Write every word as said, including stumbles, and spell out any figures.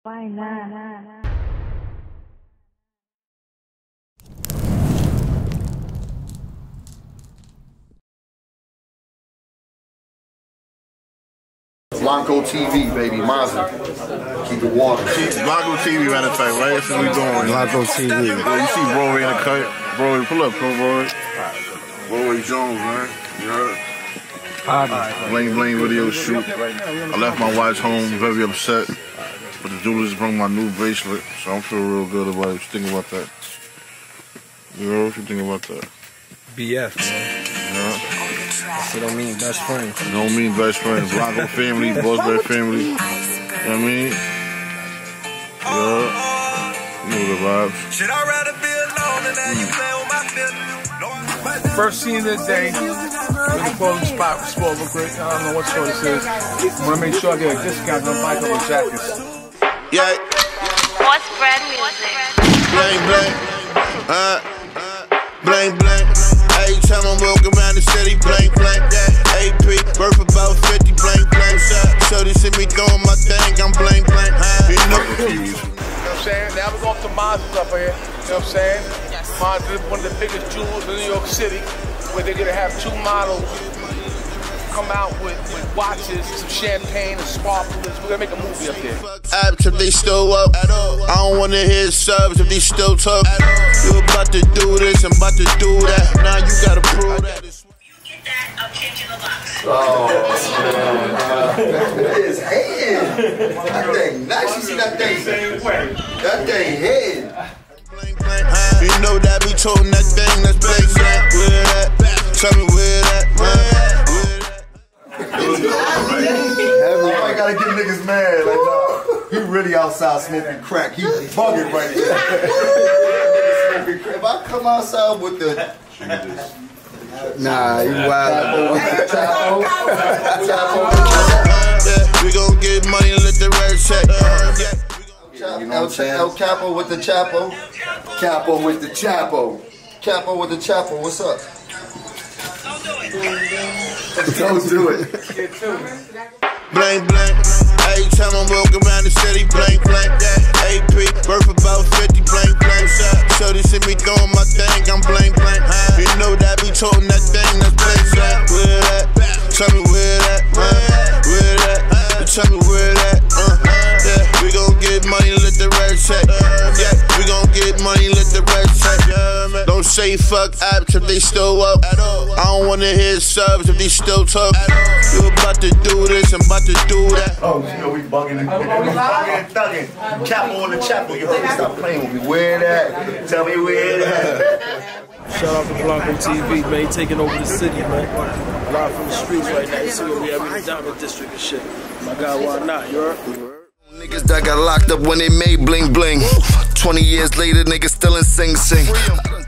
Why not? Blanco T V, baby, Mazda. Keep it water. Blanco T V, matter of fact, right? That's what we doing. Blanco T V. Yo, you see Rory in the cut. Rory, pull up, come Rory. Rory Jones, man. You heard? Right. Bling Bling video shoot. I left my watch home, very upset. But the jewelers brought my new bracelet, so I'm feeling real good about it. What you think about that? You know, what you think about that? B F, man. Yeah. It don't mean best friends. It don't mean best friends. Blanco family, Bossberry family. You know what I mean? Yeah. You know the vibes. Should I rather be alone and now you play with my feelings? First scene of the day, we're the clothing spot for sport real quick. I don't know what store this is. I want to make sure I get a discount on my couple jackets. Yeah. What's brand music? Bling bling. Uh, bling bling. Every time I'm walking around the city, bling bling. A P, worth about fifty, bling bling. So they see me doing my thing, I'm bling bling. You know. You know what I'm saying? Now we're going to Mazda's up here. You know what I'm saying? Yes. Mazda is one of the biggest jewels in New York City, where they're going to have two models come out with, with watches, some champagne and sparklers. We're going to make a movie up there. Apps if they still up. I don't want to hear subs if they still talk. You about to do this, I'm about to do that. Now you got to prove that. Oh, man. That is hating. That thing nice. You see that thing? That thing hitting. You know that we toting that thing, that's big, man. Where that? Tell me where that, man. Everybody gotta get niggas mad. Like, nah, he really outside smoking crack. He bugging right here. If I come outside with the... Nah, you wild. Yeah, we gon' get money and let the rest check. You know what El, El Capo with the Chapo. Capo with the Chapo. Capo with the Chapo. What's up? Don't do it. Bling bling. Every time I'm walking around the city, bling bling. A P, worth about fifty, bling bling. So they see me doing my thing, I'm bling bling. You know that we toting that thing, that's bling bling. Where that? Tell me where that, man. Where that? Tell me where that, uh. Yeah, we gon' get money, let the rest check. Yeah, we gon' get money, let the rest check. Don't say fuck apps if they still up. I don't wanna hear subs if they still talk. You about to do this, I'm about to do that. Oh, you know we bugging and we bugging and thugging. Capo on the Chapo. You know, stop playing with me. Where that? Tell me where that. Shout out to Blanco T V, man, taking over the city, man. Live from the streets right now. You see what we have in the Diamond District and shit. My God, why not? You heard? Niggas that got locked up when they made bling bling. twenty years later, niggas still in Sing Sing.